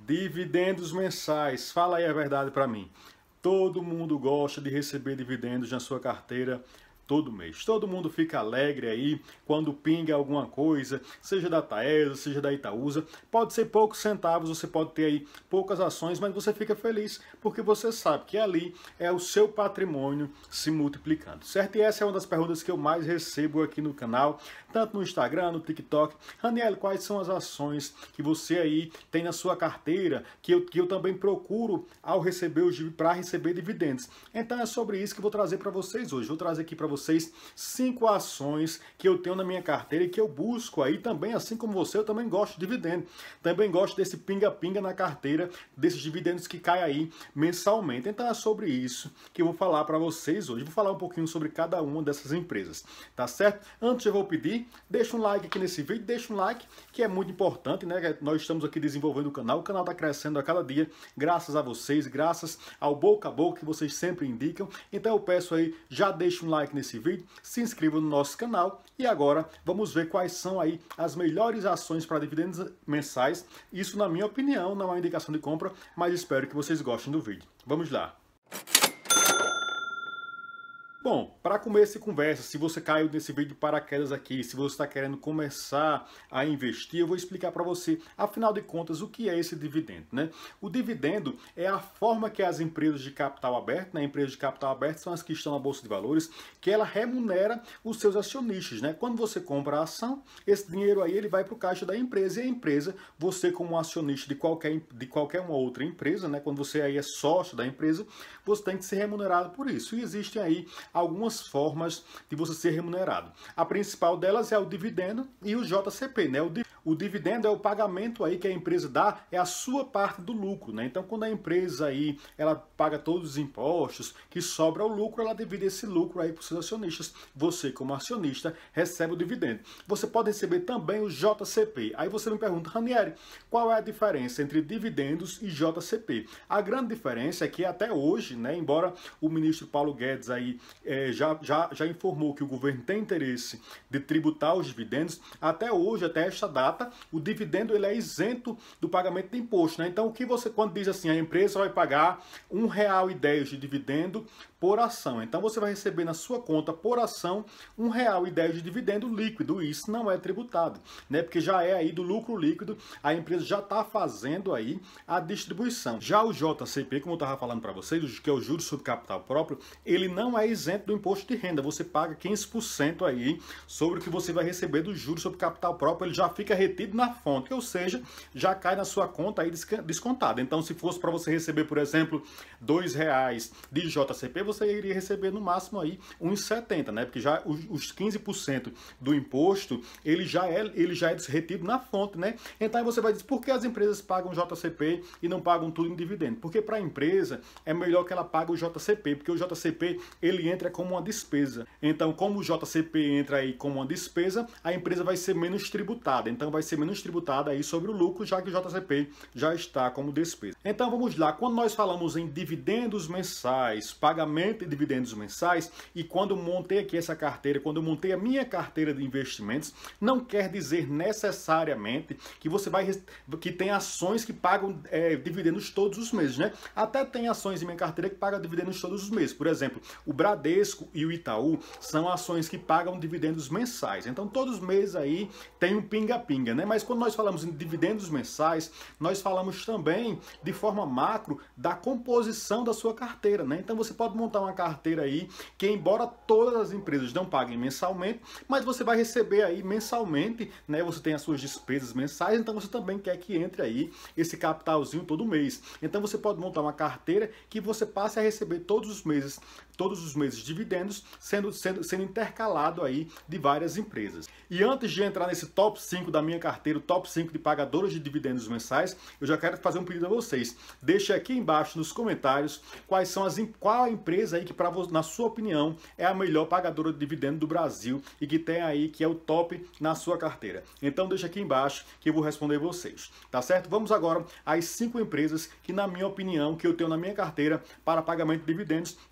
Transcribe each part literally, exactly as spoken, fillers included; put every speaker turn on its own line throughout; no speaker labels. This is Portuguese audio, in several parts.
Dividendos mensais, fala aí a verdade para mim. Todo mundo gosta de receber dividendos na sua carteira todo mês. Todo mundo fica alegre aí quando pinga alguma coisa, seja da Taesa, seja da Itaúsa. Pode ser poucos centavos, você pode ter aí poucas ações, mas você fica feliz porque você sabe que ali é o seu patrimônio se multiplicando, certo? E essa é uma das perguntas que eu mais recebo aqui no canal, tanto no Instagram, no TikTok. Raniel, quais são as ações que você aí tem na sua carteira, que eu, que eu também procuro ao receber os para receber dividendos? Então é sobre isso que eu vou trazer para vocês hoje. Vou trazer aqui para vocês cinco ações que eu tenho na minha carteira e que eu busco aí também, assim como você, eu também gosto de dividendo. Também gosto desse pinga-pinga na carteira, desses dividendos que caem aí mensalmente. Então é sobre isso que eu vou falar para vocês hoje. Vou falar um pouquinho sobre cada uma dessas empresas, tá certo? Antes eu vou pedir, deixa um like aqui nesse vídeo, deixa um like, que é muito importante, né? Nós estamos aqui desenvolvendo o canal, o canal está crescendo a cada dia, graças a vocês, graças ao boca a boca que vocês sempre indicam. Então eu peço aí, já deixa um like nesse Nesse vídeo, se inscreva no nosso canal e agora vamos ver quais são aí as melhores ações para dividendos mensais. Isso na minha opinião, não é uma indicação de compra, mas espero que vocês gostem do vídeo. Vamos lá! Bom, para começo de conversa, se você caiu nesse vídeo de paraquedas aqui, se você está querendo começar a investir, eu vou explicar para você, afinal de contas, o que é esse dividendo, né? O dividendo é a forma que as empresas de capital aberto, né? Empresas de capital aberto são as que estão na Bolsa de Valores, que ela remunera os seus acionistas, né? Quando você compra a ação, esse dinheiro aí ele vai para o caixa da empresa e a empresa, você como acionista de qualquer, de qualquer uma outra empresa, né? Quando você aí é sócio da empresa, você tem que ser remunerado por isso. E existem aí algumas formas de você ser remunerado. A principal delas é o dividendo e o J C P, né? O, di o dividendo é o pagamento aí que a empresa dá, é a sua parte do lucro, né? Então, quando a empresa aí, ela paga todos os impostos, que sobra o lucro, ela divide esse lucro aí para os seus acionistas. Você, como acionista, recebe o dividendo. Você pode receber também o J C P. Aí você me pergunta, Ranieri, qual é a diferença entre dividendos e J C P? A grande diferença é que até hoje, né, embora o ministro Paulo Guedes aí É, já, já, já informou que o governo tem interesse de tributar os dividendos, até hoje, até esta data, o dividendo ele é isento do pagamento de imposto, né? Então, o que você, quando diz assim, a empresa vai pagar um real e dez de dividendo por ação. Então, você vai receber na sua conta, por ação, um real e dez de dividendo líquido. Isso não é tributado, né? Porque já é aí do lucro líquido, a empresa já está fazendo aí a distribuição. Já o J C P, como eu estava falando para vocês, que é o juros sobre capital próprio, ele não é isento do imposto de renda. Você paga quinze por cento aí sobre o que você vai receber do juros sobre capital próprio, ele já fica retido na fonte, ou seja, já cai na sua conta aí descontado. Então, se fosse para você receber, por exemplo, dois reais de J C P, você iria receber no máximo aí um real e setenta centavos, né? Porque já os quinze por cento do imposto, ele já é, ele já é retido na fonte, né? Então aí você vai dizer, por que as empresas pagam J C P e não pagam tudo em dividendo? Porque para a empresa é melhor que ela pague o J C P, porque o J C P ele entra como uma despesa. Então, como o J C P entra aí como uma despesa, a empresa vai ser menos tributada. Então, vai ser menos tributada aí sobre o lucro, já que o J C P já está como despesa. Então, vamos lá. Quando nós falamos em dividendos mensais, pagamento de dividendos mensais, e quando eu montei aqui essa carteira, quando eu montei a minha carteira de investimentos, não quer dizer necessariamente que você vai que tem ações que pagam é, dividendos todos os meses, né? Até tem ações em minha carteira que pagam dividendos todos os meses. Por exemplo, o Bradesco e o Itaú são ações que pagam dividendos mensais. Então, todos os meses aí tem um pinga-pinga, né? Mas quando nós falamos em dividendos mensais, nós falamos também de forma macro da composição da sua carteira, né? Então, você pode montar uma carteira aí que, embora todas as empresas não paguem mensalmente, mas você vai receber aí mensalmente, né? Você tem as suas despesas mensais, então você também quer que entre aí esse capitalzinho todo mês. Então, você pode montar uma carteira que você passe a receber todos os meses todos os meses dividendos, sendo, sendo, sendo intercalado aí de várias empresas. E antes de entrar nesse top cinco da minha carteira, o top cinco de pagadoras de dividendos mensais, eu já quero fazer um pedido a vocês. Deixe aqui embaixo nos comentários quais são as, qual a empresa aí que, pra, na sua opinião, é a melhor pagadora de dividendo do Brasil e que tem aí, que é o top na sua carteira. Então deixa aqui embaixo que eu vou responder vocês, tá certo? Vamos agora às cinco empresas que, na minha opinião, que eu tenho na minha carteira para pagamento de dividendos, e eu já começo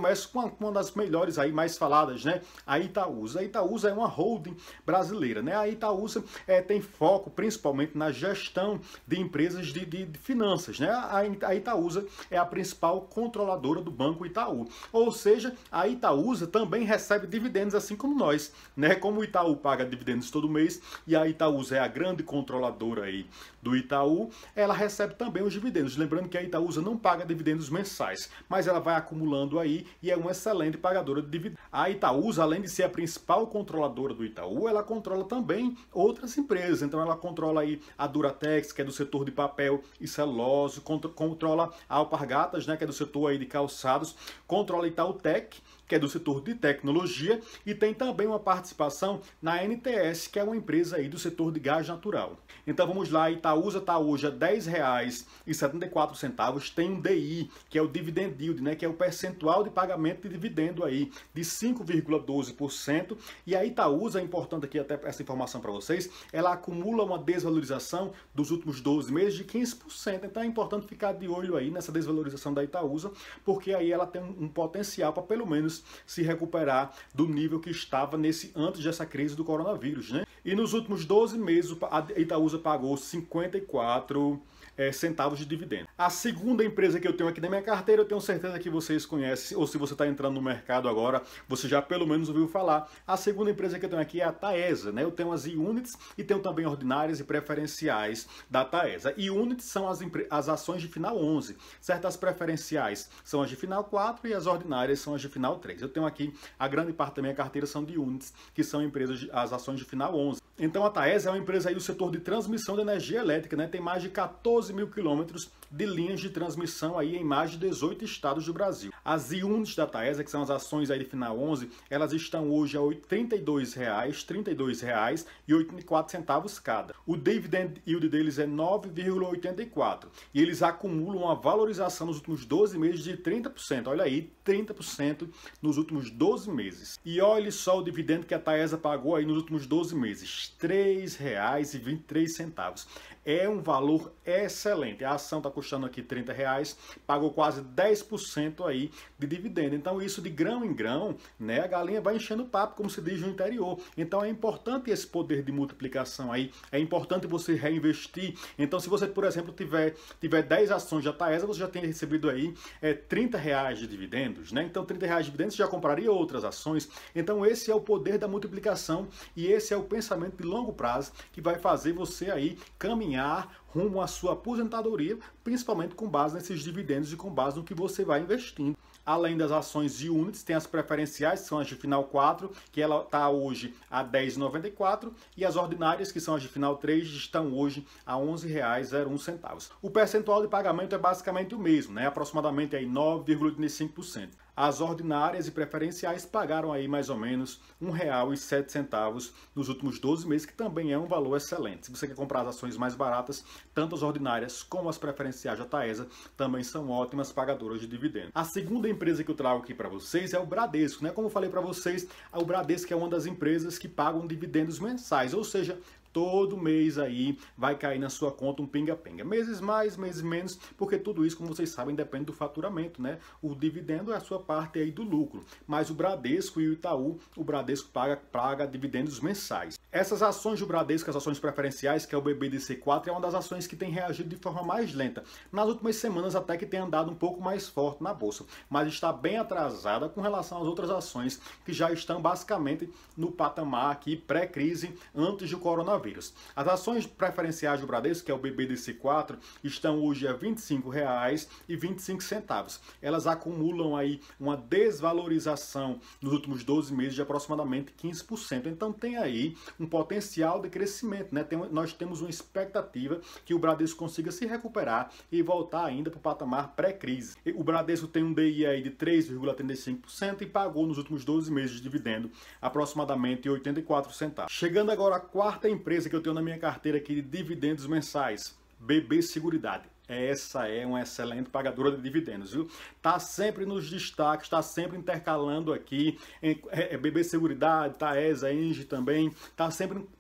começo com uma, uma das melhores aí, mais faladas, né? A Itaúsa. A Itaúsa é uma holding brasileira, né? A Itaúsa é, tem foco principalmente na gestão de empresas de, de, de finanças, né? A, a Itaúsa é a principal controladora do Banco Itaú. Ou seja, a Itaúsa também recebe dividendos assim como nós, né? Como o Itaú paga dividendos todo mês e a Itaúsa é a grande controladora aí do Itaú, ela recebe também os dividendos. Lembrando que a Itaúsa não paga dividendos mensais, mas ela vai acumulando aí e é uma excelente pagadora de dividendos. A Itaúsa, além de ser a principal controladora do Itaú, ela controla também outras empresas. Então ela controla aí a Duratex, que é do setor de papel e celulose, controla a Alpargatas, né, que é do setor aí de calçados, controla a Itautec, que é do setor de tecnologia, e tem também uma participação na N T S, que é uma empresa aí do setor de gás natural. Então vamos lá, a Itaúsa está hoje a dez reais e setenta e quatro centavos, tem um D I, que é o Dividend Yield, né, que é o percentual de pagamento de dividendo aí, de cinco vírgula doze por cento, e a Itaúsa, é importante aqui até essa informação para vocês, ela acumula uma desvalorização dos últimos doze meses de quinze por cento, então é importante ficar de olho aí nessa desvalorização da Itaúsa, porque aí ela tem um potencial para pelo menos se recuperar do nível que estava nesse antes dessa crise do coronavírus, né? E nos últimos doze meses a Itaúsa pagou cinquenta e quatro É, centavos de dividendo. A segunda empresa que eu tenho aqui na minha carteira, eu tenho certeza que vocês conhecem, ou se você está entrando no mercado agora, você já pelo menos ouviu falar. A segunda empresa que eu tenho aqui é a Taesa, né? Eu tenho as E-Units e tenho também ordinárias e preferenciais da Taesa. E-Units são as, as ações de final onze, certo? As preferenciais são as de final quatro e as ordinárias são as de final três. Eu tenho aqui, a grande parte da minha carteira são de Units, que são empresas, de, as ações de final onze. Então a Taesa é uma empresa aí do setor de transmissão de energia elétrica, né? Tem mais de quatorze mil quilômetros de linhas de transmissão aí em mais de dezoito estados do Brasil. As E-Units da Taesa, que são as ações aí de final onze, elas estão hoje a trinta e dois reais, trinta e dois reais e oitenta e quatro centavos cada. O dividend yield deles é nove vírgula oitenta e quatro e eles acumulam uma valorização nos últimos doze meses de trinta por cento. Olha aí, trinta por cento nos últimos doze meses. E olhe só o dividendo que a Taesa pagou aí nos últimos doze meses, três reais e vinte e três centavos. É um valor excelente. A ação está custando aqui trinta reais, pagou quase dez por cento aí de dividendo. Então isso de grão em grão, né, a galinha vai enchendo o papo, como se diz no interior. Então é importante esse poder de multiplicação aí, é importante você reinvestir. Então se você, por exemplo, tiver, tiver dez ações da Taesa, você já tem recebido aí é, trinta reais de dividendos, né? Então trinta reais de dividendos você já compraria outras ações. Então esse é o poder da multiplicação e esse é o pensamento de longo prazo que vai fazer você aí caminhar rumo à sua aposentadoria, principalmente com base nesses dividendos e com base no que você vai investindo. Além das ações de Units, tem as preferenciais, que são as de final quatro, que ela está hoje a dez reais e noventa e quatro centavos, e as ordinárias, que são as de final três, estão hoje a onze reais e um centavos. O percentual de pagamento é basicamente o mesmo, né? Aproximadamente aí nove vírgula oitenta e cinco por cento. As ordinárias e preferenciais pagaram aí mais ou menos um real e sete centavos nos últimos doze meses, que também é um valor excelente. Se você quer comprar as ações mais baratas, tanto as ordinárias como as preferenciais da Taesa também são ótimas pagadoras de dividendos. A segunda empresa que eu trago aqui para vocês é o Bradesco, né? Como eu falei para vocês, o Bradesco é uma das empresas que pagam dividendos mensais, ou seja, todo mês aí vai cair na sua conta um pinga-pinga. Meses mais, meses menos, porque tudo isso, como vocês sabem, depende do faturamento, né? O dividendo é a sua parte aí do lucro. Mas o Bradesco e o Itaú, o Bradesco paga, paga dividendos mensais. Essas ações do Bradesco, as ações preferenciais, que é o B B D C quatro, é uma das ações que tem reagido de forma mais lenta. Nas últimas semanas até que tem andado um pouco mais forte na bolsa, mas está bem atrasada com relação às outras ações que já estão basicamente no patamar aqui pré-crise antes do coronavírus. As ações preferenciais do Bradesco, que é o B B D C quatro, estão hoje a vinte e cinco reais e vinte e cinco centavos. Elas acumulam aí uma desvalorização nos últimos doze meses de aproximadamente quinze por cento. Então tem aí um potencial de crescimento, né? Tem, nós temos uma expectativa que o Bradesco consiga se recuperar e voltar ainda para o patamar pré-crise. O Bradesco tem um D I aí de três vírgula trinta e cinco por cento e pagou nos últimos doze meses de dividendo aproximadamente oitenta e quatro centavos. Chegando agora à quarta empresa que eu tenho na minha carteira aqui de dividendos mensais, B B Seguridade. Essa é uma excelente pagadora de dividendos, viu? Tá sempre nos destaques, está sempre intercalando aqui em, é, B B Seguridade, Taesa, Engie também, tá sempre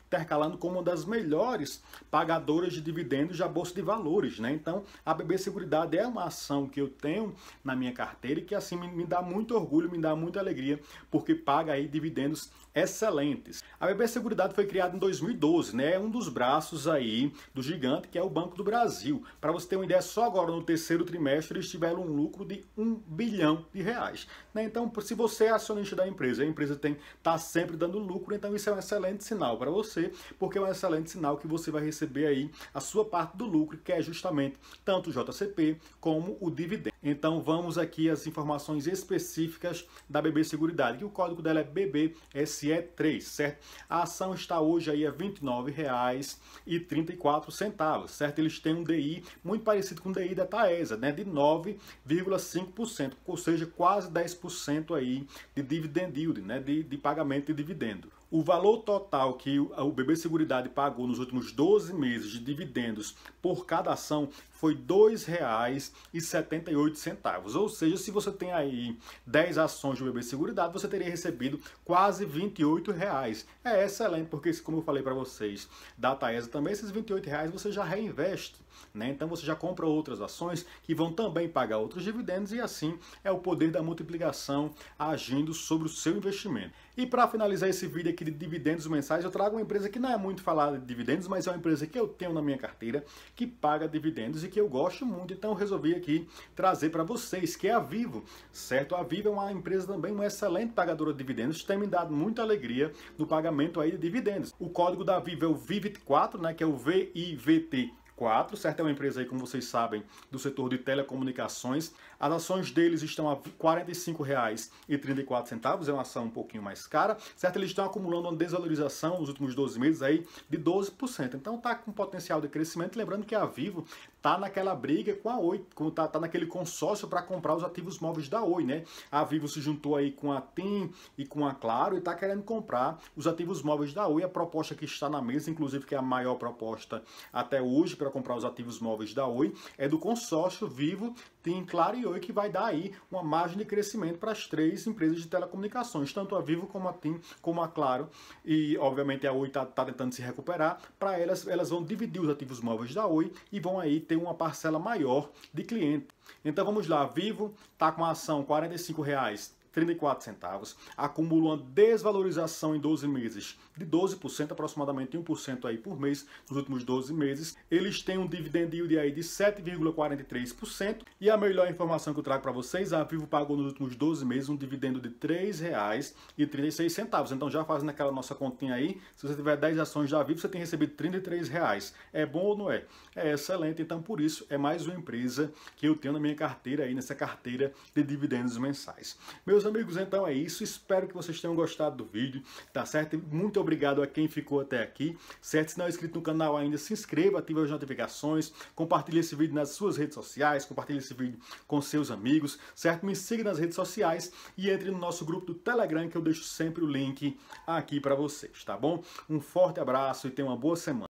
intercalando como uma das melhores pagadoras de dividendos da Bolsa de Valores, né? Então, a B B Seguridade é uma ação que eu tenho na minha carteira e que assim me, me dá muito orgulho, me dá muita alegria, porque paga aí dividendos excelentes. A B B Seguridade foi criada em dois mil e doze, né? É um dos braços aí do gigante que é o Banco do Brasil. Para você ter uma ideia, só agora no terceiro trimestre eles tiveram um lucro de um bilhão de reais, né? Então, se você é acionista da empresa, a empresa tem tá sempre dando lucro, então isso é um excelente sinal para você, porque é um excelente sinal que você vai receber aí a sua parte do lucro, que é justamente tanto o J C P como o dividendo. Então, vamos aqui às informações específicas da B B Seguridade, que o código dela é B B S E três, certo? A ação está hoje aí a vinte e nove reais e trinta e quatro centavos, certo? Eles têm um D I muito parecido com o D I da Taesa, né? De nove vírgula cinco por cento, ou seja, quase dez por cento aí de dividend yield, né? De, de pagamento de dividendo. O valor total que o B B Seguridade pagou nos últimos doze meses de dividendos por cada ação foi dois reais e setenta e oito centavos. Ou seja, se você tem aí dez ações do B B Seguridade, você teria recebido quase vinte e oito reais. É excelente, porque como eu falei para vocês, da Taesa também, esses vinte e oito reais você já reinveste, né? Então você já compra outras ações que vão também pagar outros dividendos e assim é o poder da multiplicação agindo sobre o seu investimento. E para finalizar esse vídeo aqui de dividendos mensais, eu trago uma empresa que não é muito falada de dividendos, mas é uma empresa que eu tenho na minha carteira, que paga dividendos e que eu gosto muito, então eu resolvi aqui trazer para vocês, que é a Vivo, certo? A Vivo é uma empresa também, uma excelente pagadora de dividendos, tem me dado muita alegria no pagamento aí de dividendos. O código da Vivo é o V I V T quatro, né, que é o V I V T quatro, certo? É uma empresa aí, como vocês sabem, do setor de telecomunicações. As ações deles estão a quarenta e cinco reais e trinta e quatro centavos, é uma ação um pouquinho mais cara, certo? Eles estão acumulando uma desvalorização nos últimos doze meses aí de doze por cento. Então tá com potencial de crescimento, lembrando que a Vivo tá naquela briga com a Oi, tá, tá naquele consórcio para comprar os ativos móveis da Oi, né? A Vivo se juntou aí com a TIM e com a Claro e tá querendo comprar os ativos móveis da Oi. A proposta que está na mesa, inclusive que é a maior proposta até hoje para comprar os ativos móveis da Oi, é do consórcio Vivo, TIM, Claro e Oi, que vai dar aí uma margem de crescimento para as três empresas de telecomunicações, tanto a Vivo como a TIM, como a Claro, e obviamente a Oi está tá tentando se recuperar. Para elas, elas vão dividir os ativos móveis da Oi e vão aí ter uma parcela maior de cliente. Então vamos lá, a Vivo está com a ação quarenta e cinco reais e trinta e quatro centavos, acumula uma desvalorização em doze meses de doze por cento, aproximadamente um por cento aí por mês nos últimos doze meses. Eles têm um dividend yield aí de sete vírgula quarenta e três por cento e a melhor informação que eu trago para vocês, a Vivo pagou nos últimos doze meses um dividendo de três reais e trinta e seis centavos. Então já fazendo aquela nossa continha aí, se você tiver dez ações da Vivo, você tem recebido trinta e três reais. É bom ou não é? É excelente, então por isso é mais uma empresa que eu tenho na minha carteira aí, nessa carteira de dividendos mensais. Meus amigos, então é isso. Espero que vocês tenham gostado do vídeo, tá certo? Muito obrigado a quem ficou até aqui, certo? Se não é inscrito no canal ainda, se inscreva, ative as notificações, compartilhe esse vídeo nas suas redes sociais, compartilhe esse vídeo com seus amigos, certo? Me siga nas redes sociais e entre no nosso grupo do Telegram, que eu deixo sempre o link aqui para vocês, tá bom? Um forte abraço e tenha uma boa semana.